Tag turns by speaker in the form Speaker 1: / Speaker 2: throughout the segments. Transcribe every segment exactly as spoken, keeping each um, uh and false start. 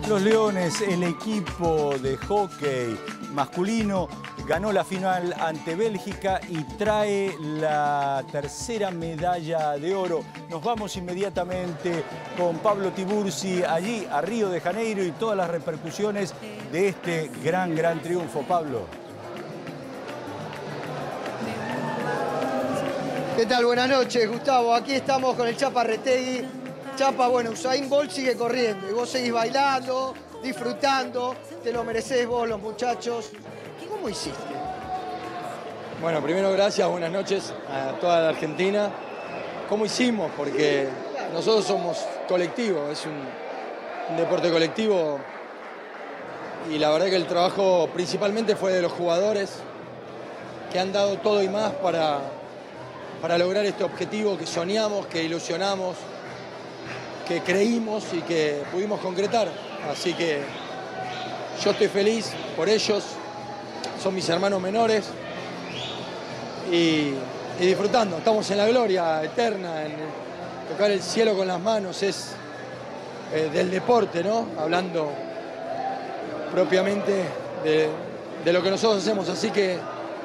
Speaker 1: Los Leones, el equipo de hockey masculino, ganó la final ante Bélgica y trae la tercera medalla de oro. Nos vamos inmediatamente con Pablo Tiburzi allí a Río de Janeiro y todas las repercusiones de este gran, gran triunfo. Pablo.
Speaker 2: ¿Qué tal? Buenas noches, Gustavo. Aquí estamos con el Chapa Retegui. Chapa, bueno, Usain Bolt sigue corriendo y vos seguís bailando, disfrutando, te lo merecés vos, los muchachos. ¿Cómo hiciste?
Speaker 3: Bueno, primero gracias, buenas noches a toda la Argentina. ¿Cómo hicimos? Porque nosotros somos colectivo, es un, un deporte colectivo y la verdad que el trabajo principalmente fue de los jugadores que han dado todo y más para, para lograr este objetivo que soñamos, que ilusionamos, que creímos y que pudimos concretar. Así que yo estoy feliz por ellos, son mis hermanos menores y, y disfrutando. Estamos en la gloria eterna, en tocar el cielo con las manos, es eh, del deporte, ¿no? Hablando propiamente de, de lo que nosotros hacemos. Así que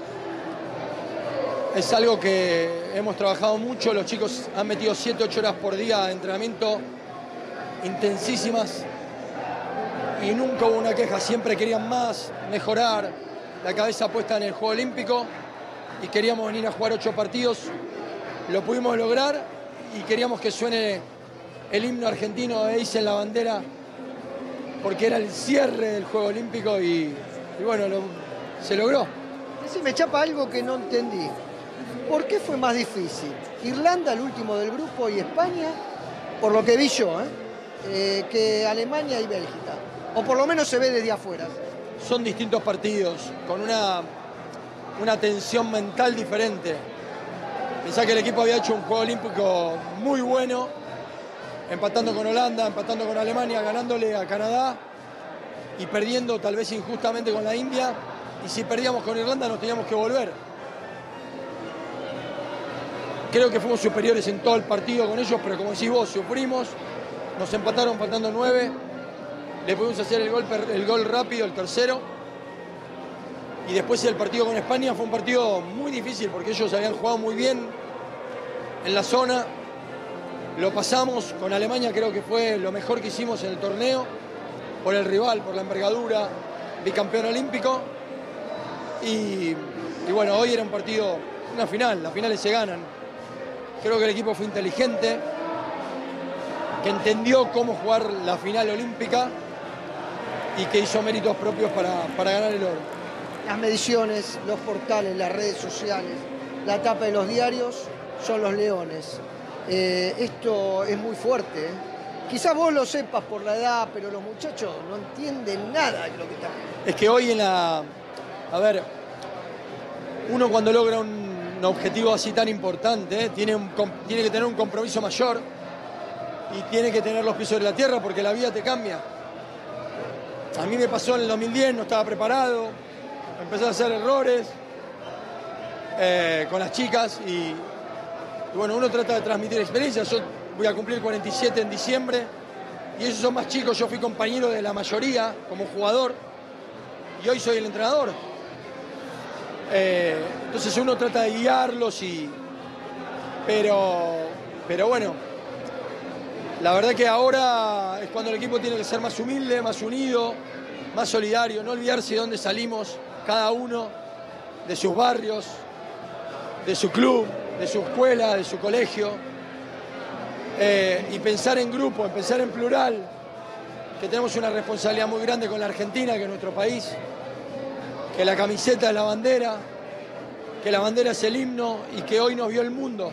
Speaker 3: es algo que hemos trabajado mucho, los chicos han metido siete, ocho horas por día de entrenamiento intensísimas y nunca hubo una queja, siempre querían más, mejorar, la cabeza puesta en el Juego Olímpico y queríamos venir a jugar ocho partidos, lo pudimos lograr y queríamos que suene el himno argentino e hice en la bandera porque era el cierre del Juego Olímpico y, y bueno, lo, se logró.
Speaker 2: Decime, Chapa, algo que no entendí. ¿Por qué fue más difícil? Irlanda, el último del grupo, y España, por lo que vi yo, ¿eh? Eh, que Alemania y Bélgica. O por lo menos se ve desde afuera.
Speaker 3: Son distintos partidos, con una, una tensión mental diferente. Pensá que el equipo había hecho un Juego Olímpico muy bueno, empatando con Holanda, empatando con Alemania, ganándole a Canadá y perdiendo tal vez injustamente con la India. Y si perdíamos con Irlanda nos teníamos que volver. Creo que fuimos superiores en todo el partido con ellos, pero como decís vos, sufrimos, nos empataron faltando nueve, le pudimos hacer el gol, el gol rápido, el tercero, y después el partido con España fue un partido muy difícil porque ellos habían jugado muy bien en la zona, lo pasamos, con Alemania creo que fue lo mejor que hicimos en el torneo, por el rival, por la envergadura, bicampeón olímpico, y, y bueno, hoy era un partido, una final, las finales se ganan. Creo que el equipo fue inteligente, que entendió cómo jugar la final olímpica y que hizo méritos propios para, para ganar el oro.
Speaker 2: Las mediciones, los portales, las redes sociales, la tapa de los diarios son los Leones. Eh, esto es muy fuerte, ¿eh? Quizás vos lo sepas por la edad, pero los muchachos no entienden nada de lo que están viendo.
Speaker 3: Es que hoy en la... A ver, uno cuando logra un un objetivo así tan importante, ¿eh? tiene, un, tiene que tener un compromiso mayor y tiene que tener los pies sobre la tierra porque la vida te cambia. A mí me pasó en el dos mil diez, no estaba preparado, empecé a hacer errores eh, con las chicas y, y bueno, uno trata de transmitir experiencias. Yo voy a cumplir cuarenta y siete en diciembre y ellos son más chicos, yo fui compañero de la mayoría como jugador y hoy soy el entrenador. Eh, entonces uno trata de guiarlos y pero pero bueno, la verdad que ahora es cuando el equipo tiene que ser más humilde, más unido, más solidario, no olvidarse de dónde salimos cada uno, de sus barrios, de su club, de su escuela, de su colegio, eh, y pensar en grupo, pensar en plural, que tenemos una responsabilidad muy grande con la Argentina, que es nuestro país, que la camiseta es la bandera, que la bandera es el himno y que hoy nos vio el mundo.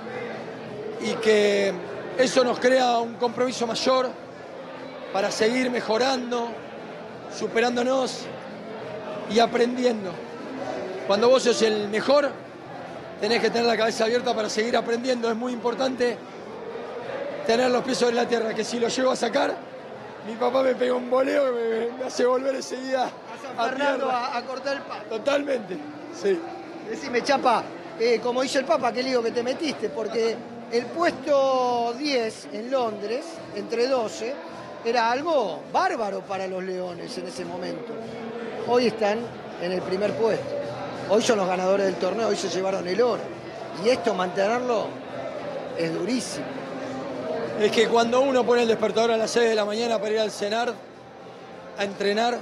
Speaker 3: Y que eso nos crea un compromiso mayor para seguir mejorando, superándonos y aprendiendo. Cuando vos sos el mejor, tenés que tener la cabeza abierta para seguir aprendiendo. Es muy importante tener los pies sobre la tierra, que si lo llego a sacar, mi papá me pega un voleo que me, me hace volver enseguida
Speaker 2: a San Fernando a, a cortar el pan.
Speaker 3: Totalmente, sí.
Speaker 2: Decime, Chapa, eh, como dice el Papa, qué lío que te metiste, porque el puesto diez en Londres, entre doce, era algo bárbaro para los Leones en ese momento. Hoy están en el primer puesto. Hoy son los ganadores del torneo, hoy se llevaron el oro. Y esto, mantenerlo, es durísimo.
Speaker 3: Es que cuando uno pone el despertador a las seis de la mañana para ir al cenar, a entrenar,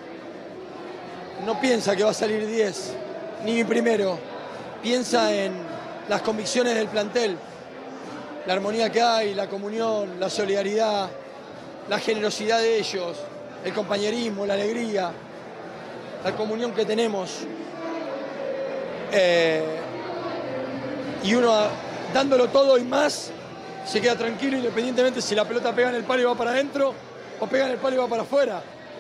Speaker 3: no piensa que va a salir diez, ni primero. Piensa en las convicciones del plantel, la armonía que hay, la comunión, la solidaridad, la generosidad de ellos, el compañerismo, la alegría, la comunión que tenemos. Eh, y uno, dándolo todo y más, se queda tranquilo independientemente si la pelota pega en el palo y va para adentro o pega en el palo y va para afuera.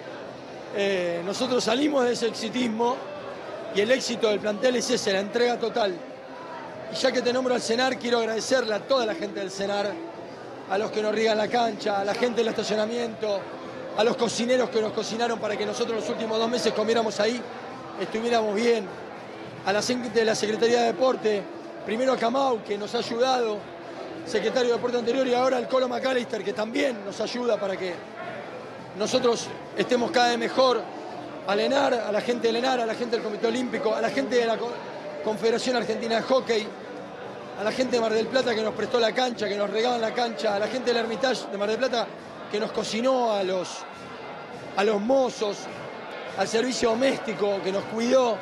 Speaker 3: Eh, nosotros salimos de ese exitismo y el éxito del plantel es ese, la entrega total. Y ya que te nombro al CENAR, quiero agradecerle a toda la gente del CENAR, a los que nos riegan la cancha, a la gente del estacionamiento, a los cocineros que nos cocinaron para que nosotros los últimos dos meses comiéramos ahí, estuviéramos bien, a la gente de la Secretaría de Deporte, primero a Camau, que nos ha ayudado, secretario de Deporte anterior, y ahora al Colo McAllister, que también nos ayuda para que nosotros estemos cada vez mejor, a Lenar, a la gente de Lenar, a la gente del Comité Olímpico, a la gente de la Confederación Argentina de Hockey, a la gente de Mar del Plata que nos prestó la cancha, que nos regaban la cancha, a la gente del Hermitage de Mar del Plata que nos cocinó, a los, a los mozos, al servicio doméstico que nos cuidó.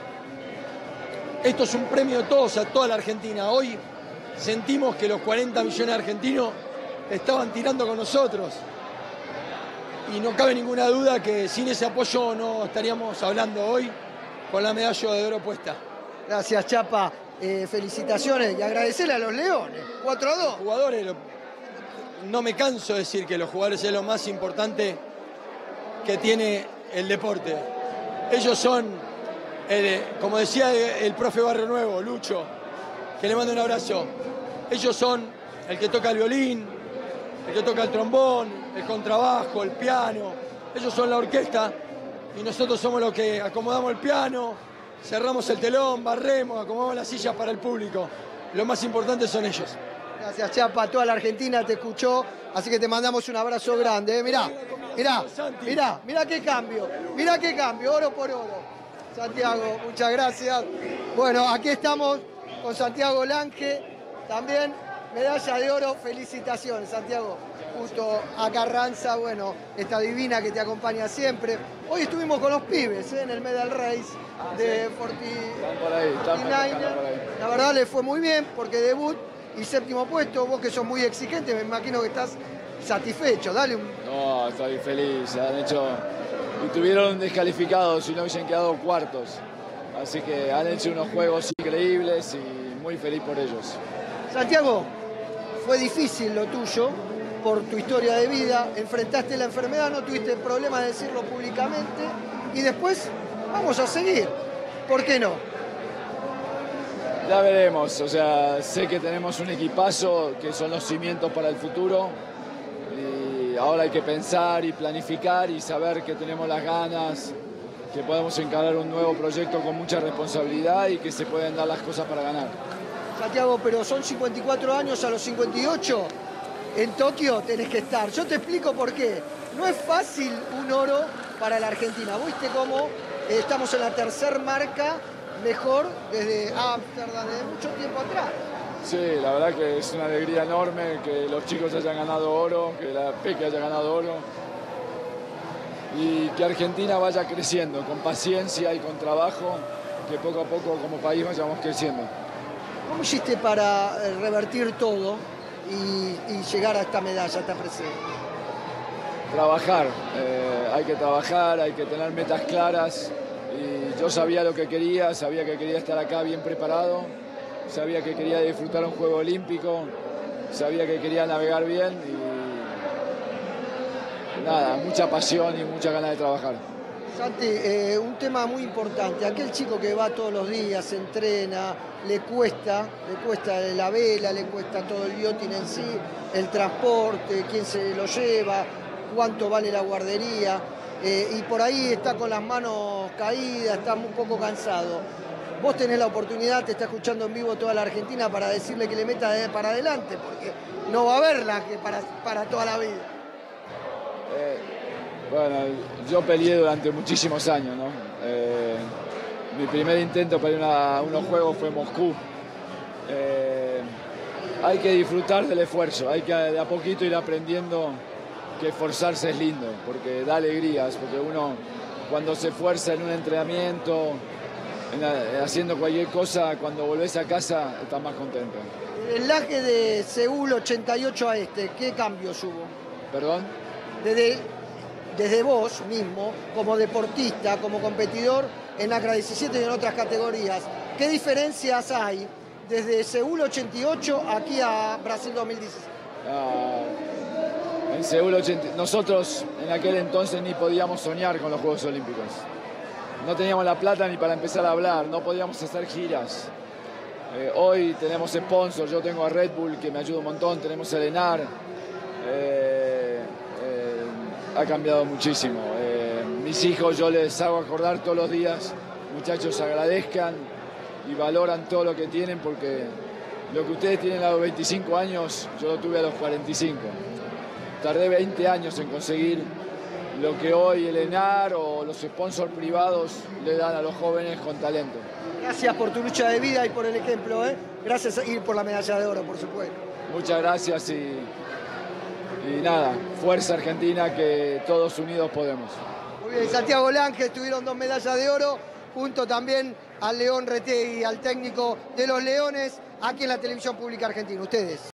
Speaker 3: Esto es un premio de todos, a toda la Argentina. Hoy sentimos que los cuarenta millones de argentinos estaban tirando con nosotros. Y no cabe ninguna duda que sin ese apoyo no estaríamos hablando hoy con la medalla de oro puesta.
Speaker 2: Gracias, Chapa. Eh, felicitaciones y agradecerle a los Leones. cuatro a dos.
Speaker 3: Los jugadores, lo, no me canso de decir que los jugadores es lo más importante que tiene el deporte. Ellos son, el, como decía el, el profe Barrio Nuevo, Lucho, que le mando un abrazo. Ellos son el que toca el violín, el que toca el trombón, el contrabajo, el piano. Ellos son la orquesta y nosotros somos los que acomodamos el piano, cerramos el telón, barremos, acomodamos las sillas para el público. Lo más importante son ellos.
Speaker 2: Gracias, Chapa. Toda la Argentina te escuchó, así que te mandamos un abrazo grande. ¿eh? Mirá, mirá, mirá, mirá qué cambio, mirá qué cambio, oro por oro. Santiago, muchas gracias. Bueno, aquí estamos con Santiago Lange, también medalla de oro. Felicitaciones, Santiago. Justo a Carranza, bueno, esta divina que te acompaña siempre. Hoy estuvimos con los pibes ¿eh? en el Medal Race ah, de
Speaker 4: sí.
Speaker 2: cuarenta y nueve.
Speaker 4: Están por ahí, están por ahí.
Speaker 2: La verdad le fue muy bien porque debut y séptimo puesto. Vos que sos muy exigente, me imagino que estás satisfecho. Dale un...
Speaker 4: No, estoy feliz. Han hecho y tuvieron descalificados y no hubiesen quedado cuartos. Así que han hecho unos juegos increíbles y muy feliz por ellos.
Speaker 2: Santiago, fue difícil lo tuyo por tu historia de vida. Enfrentaste la enfermedad, no tuviste problema de decirlo públicamente. Y después vamos a seguir. ¿Por qué no?
Speaker 4: Ya veremos. O sea, sé que tenemos un equipazo que son los cimientos para el futuro. Y ahora hay que pensar y planificar y saber que tenemos las ganas, que podemos encarar un nuevo proyecto con mucha responsabilidad y que se pueden dar las cosas para ganar.
Speaker 2: Santiago, pero son cincuenta y cuatro años, a los cincuenta y ocho en Tokio tenés que estar. Yo te explico por qué. No es fácil un oro para la Argentina. ¿Viste cómo eh, estamos en la tercer marca mejor desde Ámsterdam, desde mucho tiempo atrás?
Speaker 4: Sí, la verdad que es una alegría enorme que los chicos hayan ganado oro, que la Peque haya ganado oro y que Argentina vaya creciendo con paciencia y con trabajo, que poco a poco como país vayamos creciendo.
Speaker 2: ¿Cómo hiciste para revertir todo y, y llegar a esta medalla, a esta presea?
Speaker 4: Trabajar, eh, hay que trabajar, hay que tener metas claras y yo sabía lo que quería, sabía que quería estar acá bien preparado, sabía que quería disfrutar un juego olímpico, sabía que quería navegar bien y nada, mucha pasión y mucha ganas de trabajar.
Speaker 2: Santi, eh, un tema muy importante, aquel chico que va todos los días, se entrena, le cuesta, le cuesta la vela, le cuesta todo el yachting en sí, el transporte, quién se lo lleva, cuánto vale la guardería, eh, y por ahí está con las manos caídas, está un poco cansado. Vos tenés la oportunidad, te está escuchando en vivo toda la Argentina para decirle que le meta para adelante, porque no va a haberla que para, para toda la vida.
Speaker 4: Eh, Bueno, yo peleé durante muchísimos años, ¿no? Eh, mi primer intento para ir a unos juegos fue en Moscú. Eh, hay que disfrutar del esfuerzo, hay que de a poquito ir aprendiendo que esforzarse es lindo, porque da alegrías, porque uno cuando se esfuerza en un entrenamiento, en, haciendo cualquier cosa, cuando volvés a casa estás más contento.
Speaker 2: El enlace de Seúl ochenta y ocho a este, ¿qué cambios hubo?
Speaker 4: ¿Perdón?
Speaker 2: Desde, desde vos mismo, como deportista, como competidor, en Acra diecisiete y en otras categorías, ¿qué diferencias hay desde Seúl ochenta y ocho aquí a Brasil dos mil dieciséis?
Speaker 4: Ah, en Seúl ochenta, nosotros en aquel entonces ni podíamos soñar con los Juegos Olímpicos. No teníamos la plata ni para empezar a hablar, no podíamos hacer giras. Eh, hoy tenemos sponsors, yo tengo a Red Bull que me ayuda un montón, tenemos a Elenar. Eh, eh, ha cambiado muchísimo. Eh, mis hijos yo les hago acordar todos los días, muchachos, agradezcan y valoran todo lo que tienen, porque lo que ustedes tienen a los veinticinco años, yo lo tuve a los cuarenta y cinco. Tardé veinte años en conseguir lo que hoy el Elenar o los sponsors privados le dan a los jóvenes con talento.
Speaker 2: Gracias por tu lucha de vida y por el ejemplo, ¿eh? Gracias y por la medalla de oro, por supuesto.
Speaker 4: Muchas gracias y, y nada, fuerza Argentina, que todos unidos podemos.
Speaker 2: Muy bien, Santiago Lange, tuvieron dos medallas de oro, junto también al León Retegui, al técnico de los Leones, aquí en la televisión pública argentina. Ustedes.